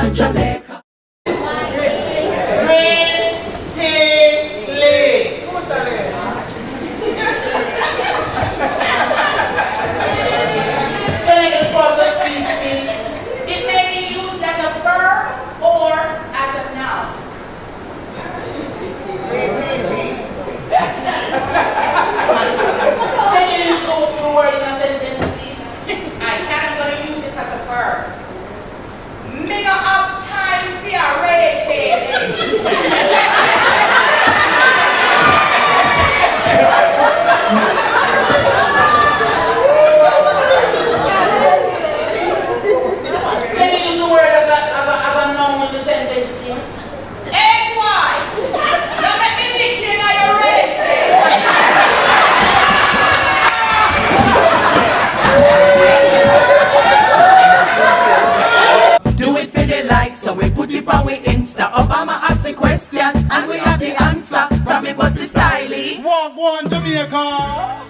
Gwaan Jamaica. It may be used as a verb or as a noun. Can you use the word in a sentence, please? I can. I'm going to use it as a verb. Me no have time for your rating. Can you use the word as a noun in the sentence, please? Hey, why? Don't make me lick you in your rating. Do it for the like, so we put it on we Insta. Obama asked a question, and we have the answer. From it was the styling. Walk one Jamaica.